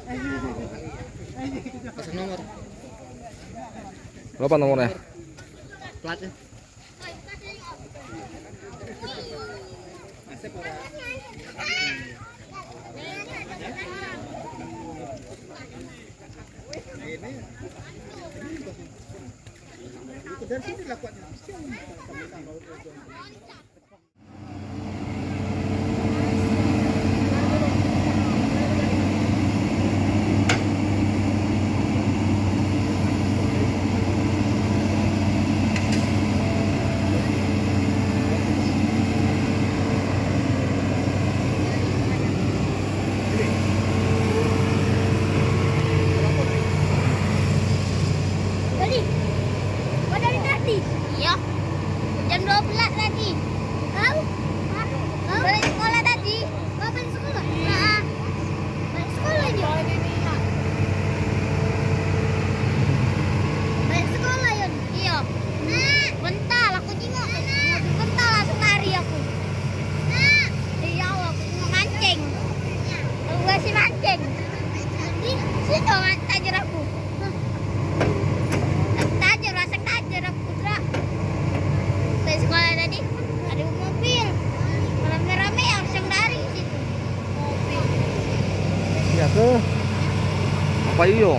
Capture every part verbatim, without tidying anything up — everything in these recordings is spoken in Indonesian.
Pasang nomor. Berapa nomornya? Platnya. Dari sini lakukannya. Iya. Jam dua belas tadi. Kau? Kau? Balik sekolah tadi. Kau balik sekolah? Nah. Balik sekolah aja. Balik sekolah, Yun? Iya. Nah. Bentar, aku juga. Bentar langsung lari aku. Nah. Iya, aku mau mancing. Aku masih mancing. Di situ tajar aku. Tajar, langsung tajar aku. Dari sekolah tadi ada mobil rame-rame yang langsung dari situ mobil. Ya ke apa iyo?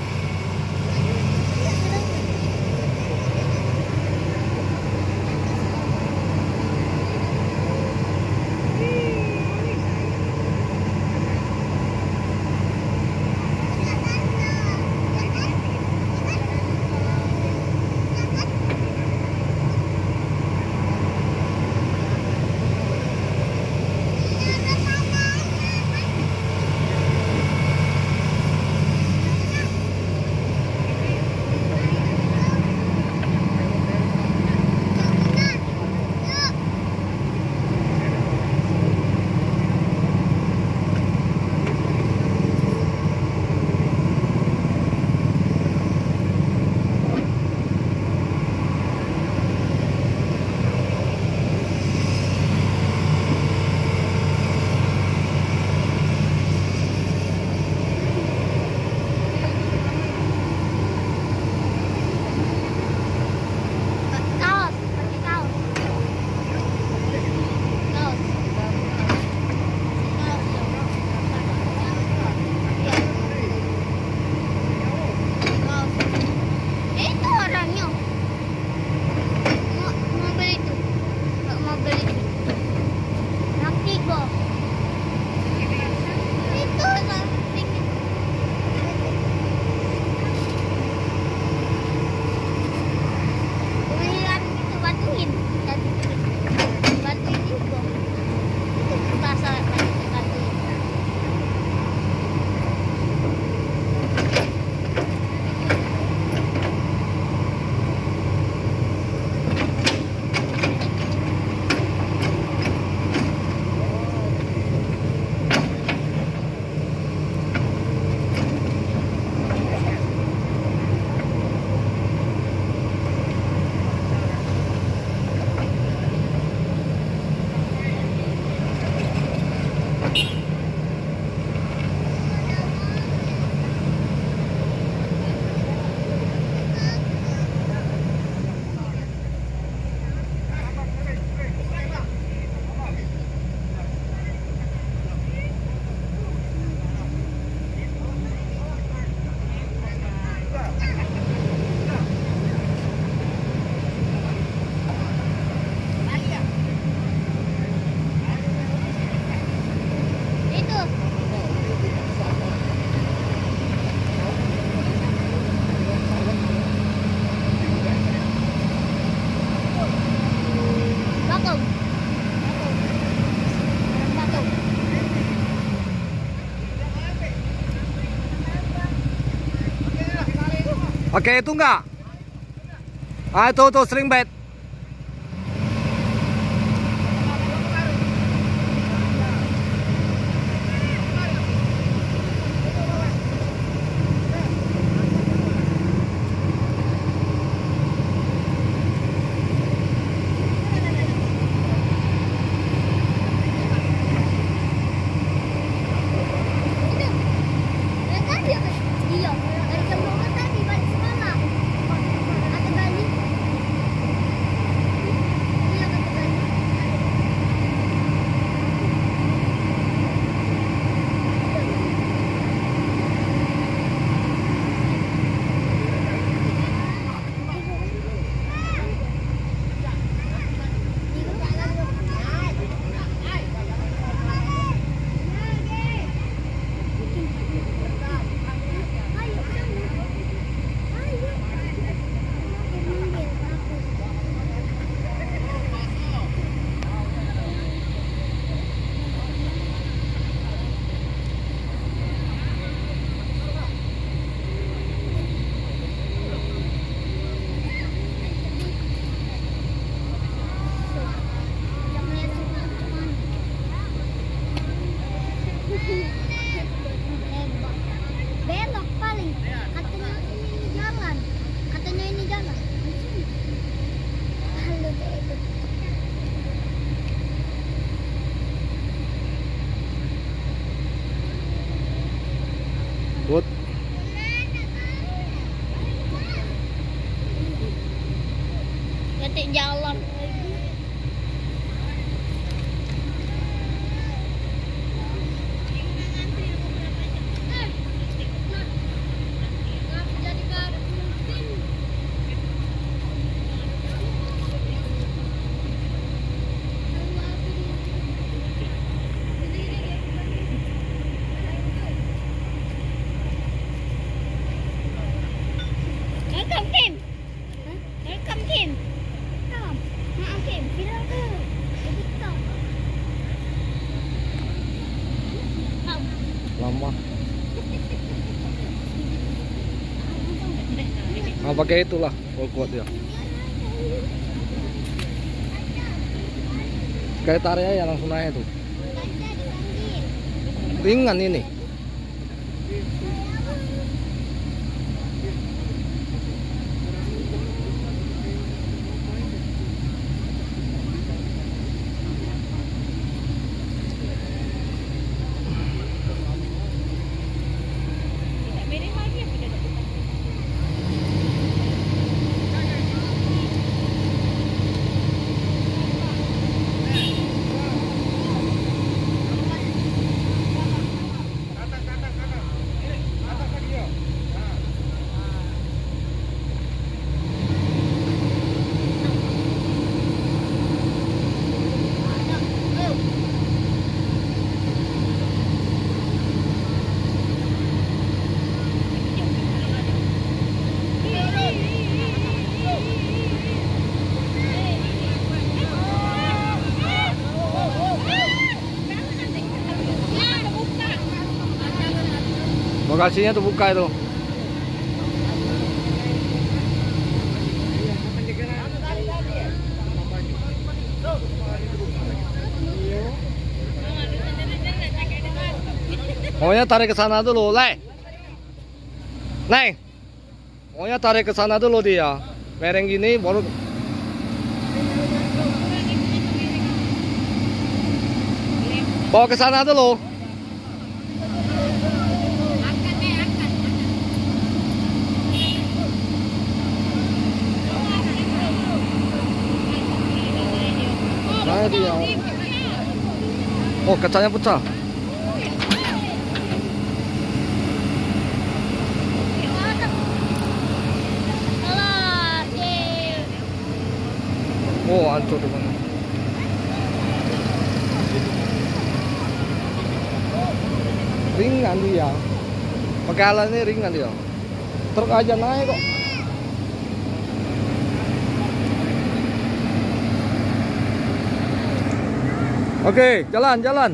Pakai itu enggak? Ah, itu tuh sling bed. Itu. Lama. Nah, pakai itulah, kalau kuat ya. Kayak tarik aja langsung naik tuh. Ringan ini. Bagasinya tuh buka itu. Pokoknya tarik ke sana dulu, Leh. Neng. Pokoknya tarik ke sana dulu dia. Mereng gini baru. Bawa ke sana dulu. Nah, dia. Oh, kacanya pecah. Oh, hancur di mana? Ringan dia. Pakai alat ini ringan dia. Truk aja naik kok. Oke, jalan, jalan.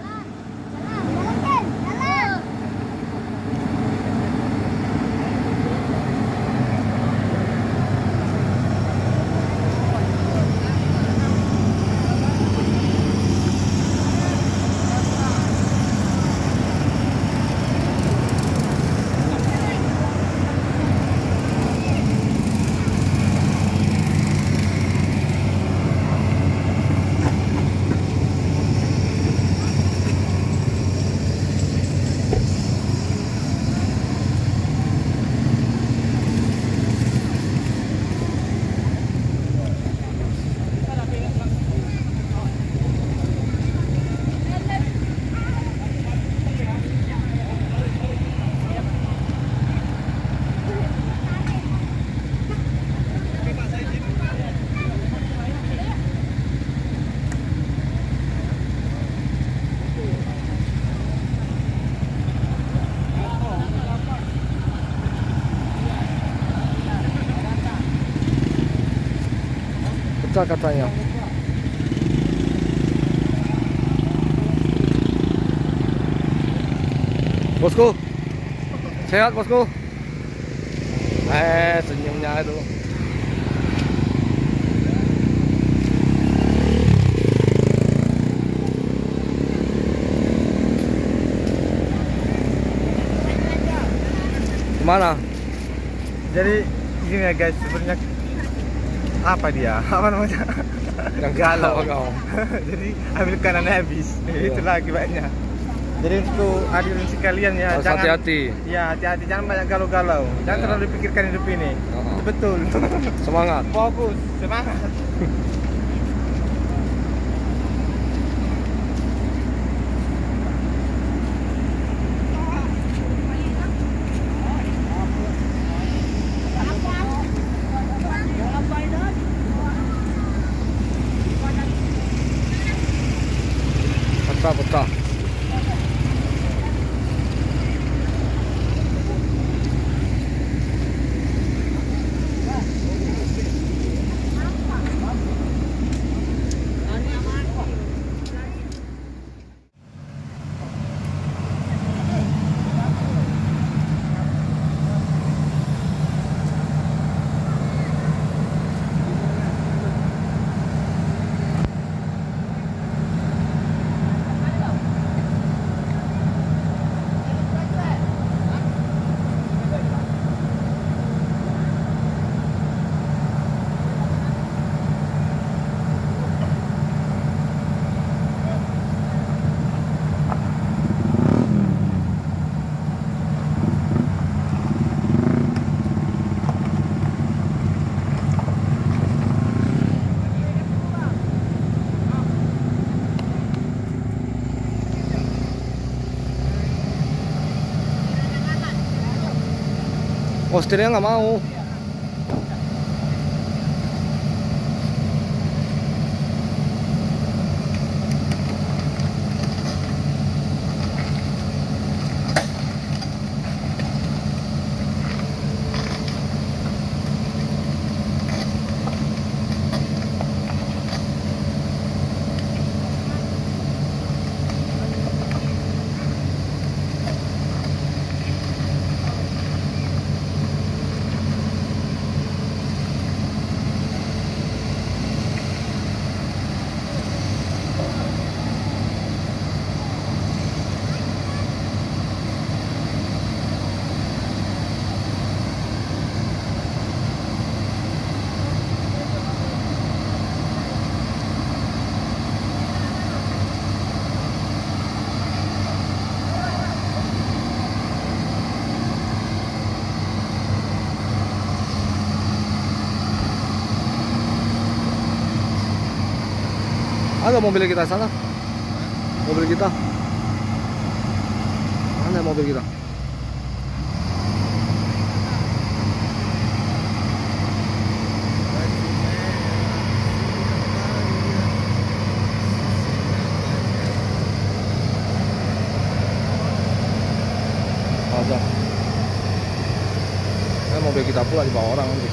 Pecah katanya. Bosku, sehat bosku. Eh, senyumnya itu. Gimana? Jadi gini ya guys, sebenarnya apa dia? Apa namanya? Yang galau. kau. Jadi ambil kanannya habis. Iya. Itulah akibatnya. Jadi untuk hadirin sekalian ya, Harus jangan hati-hati. Ya, hati-hati, jangan banyak galau-galau. Jangan Ya. terlalu dipikirkan hidup ini. Uh-huh. Betul. Semangat. Fokus, semangat. Pecah-pecah. Postirnya nggak mau. Ada mobil kita sana. Mobil kita. Mana mobil kita? Ada. Nah, mobil kita pula dibawa orang nanti.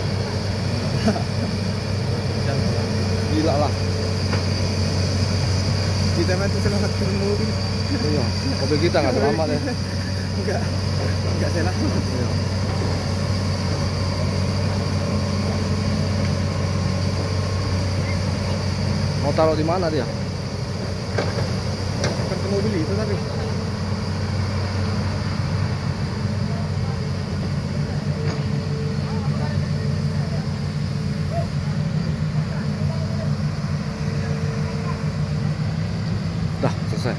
Gila lah. Kita nanti selamatkan mobil. Iya, mobil kita nggak selamat ya. Enggak, enggak selamat. Iya. Mau taruh di mana dia? Bukan ke mobil itu tapi. Dah selesai.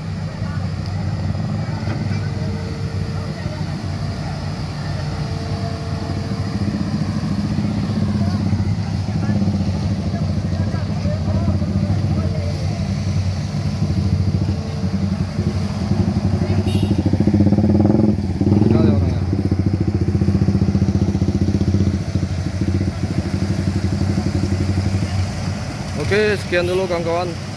Sekali orangnya. Oke, sekian dulu kawan-kawan.